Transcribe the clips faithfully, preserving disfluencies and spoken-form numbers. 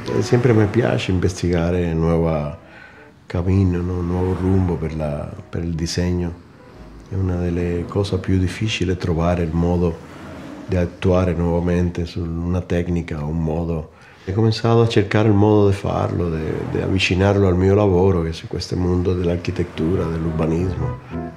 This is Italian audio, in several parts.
E sempre mi piace investigare nuovo cammino, no? Un nuovo rumbo per, la, per il disegno. È una delle cose più difficili trovare il modo di attuare nuovamente su una tecnica o un modo. Ho cominciato a cercare il modo di farlo, di avvicinarlo al mio lavoro, che è questo mondo dell'architettura, dell'urbanismo.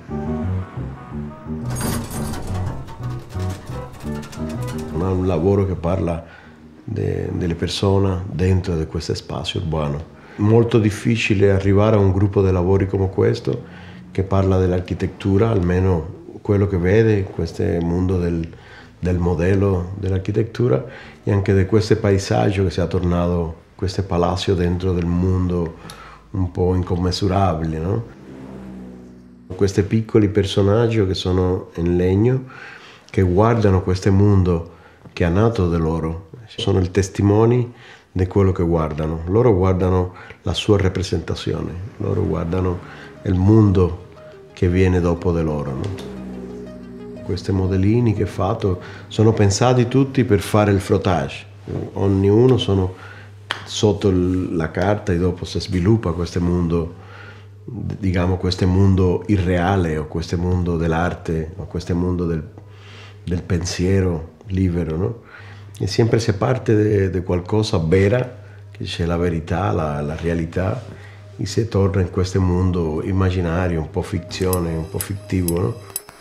Un lavoro che parla de, delle persone dentro di questo spazio urbano. Molto difficile arrivare a un gruppo di lavori come questo che parla dell'architettura, almeno quello che vede in questo mondo del, del modello dell'architettura e anche di questo paesaggio che si è tornato, questo palazzo dentro del mondo un po' incommensurabile, no? Questi piccoli personaggi che sono in legno, che guardano questo mondo che è nato da loro, sono i testimoni di quello che guardano. Loro guardano la sua rappresentazione, loro guardano il mondo che viene dopo di loro, no? Questi modellini che ho fatto sono pensati tutti per fare il frottage. Ognuno sono sotto la carta e dopo si sviluppa questo mondo, diciamo questo mondo irreale o questo mondo dell'arte o questo mondo del, del pensiero libero, no? E sempre si parte di qualcosa vera, che c'è la verità, la, la realtà, e si torna in questo mondo immaginario, un po' fizione, un po' fittivo, no?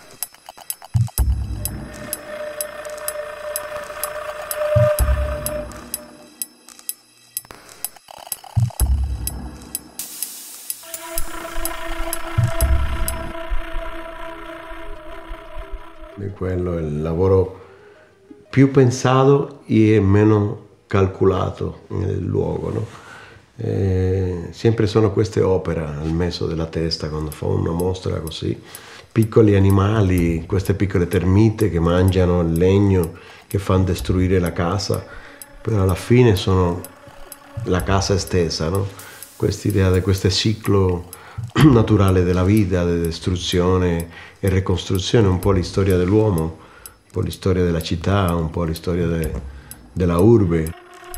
E quello è il lavoro più pensato e meno calcolato nel luogo, no? E sempre sono queste opere al mezzo della testa quando fa una mostra così, piccoli animali, queste piccole termite che mangiano il legno, che fanno distruggere la casa, però alla fine sono la casa stessa, no? Quest'idea di questo ciclo naturale della vita, di distruzione e ricostruzione, un po' la storia dell'uomo, un po' la storia della città, un po' la storia de, della urbe.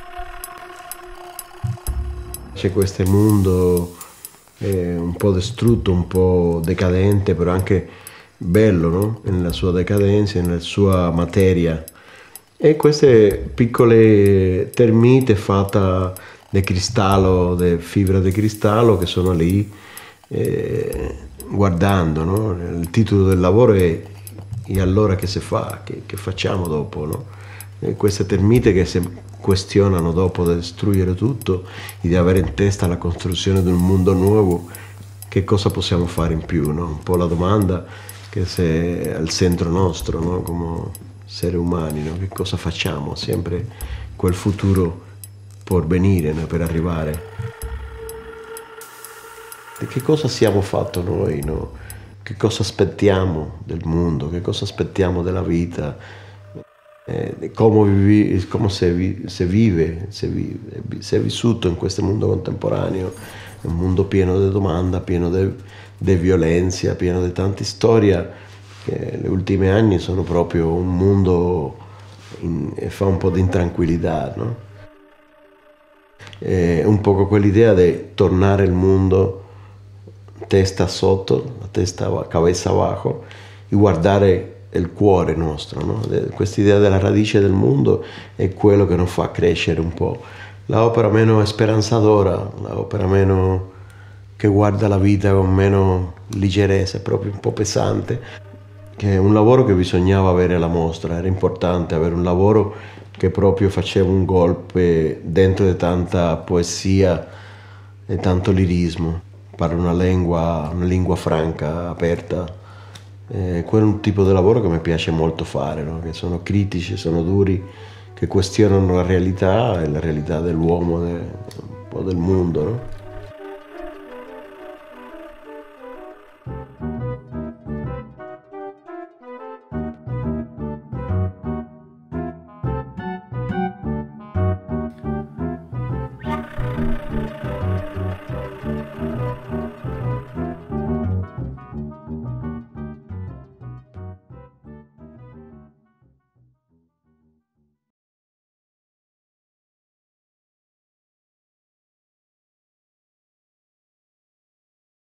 C'è questo mondo eh, un po' distrutto, un po' decadente, però anche bello, no? Nella sua decadenza, nella sua materia. E queste piccole termite fatte di cristallo, di fibra di cristallo, che sono lì eh, guardando, no? Il titolo del lavoro è "E allora che si fa? Che, che facciamo dopo?", no? E queste termite che si questionano dopo di distruggere tutto e di avere in testa la costruzione di un mondo nuovo, che cosa possiamo fare in più, no? Un po' la domanda che è al centro nostro, no? Come esseri umani, no? Che cosa facciamo? Sempre quel futuro por venire, no? Per arrivare. E che cosa siamo fatto noi, no? Che cosa aspettiamo del mondo? Che cosa aspettiamo della vita? Eh, come, vivi, come si, vi, si vive, si, vive, si è vissuto in questo mondo contemporaneo, un mondo pieno di domanda, pieno di violenza, pieno di tante storie, che negli ultimi anni sono proprio un mondo che fa un po' di intranquillità, no? È un po' quell'idea di tornare il mondo testa sotto, la testa, cabeza abajo, e guardare il cuore nostro, no? Questa idea della radice del mondo è quello che nos fa crescere un po'. L'opera meno speranzadora, l'opera meno che guarda la vita con meno leggerezza, proprio un po' pesante, che è un lavoro che bisognava avere alla mostra, era importante avere un lavoro che proprio faceva un golpe dentro di tanta poesia e tanto lirismo, parla una lingua, una lingua franca, aperta. Eh, quello è un tipo di lavoro che mi piace molto fare, no? Che sono critici, sono duri, che questionano la realtà e la realtà dell'uomo, de, un po' del mondo, no?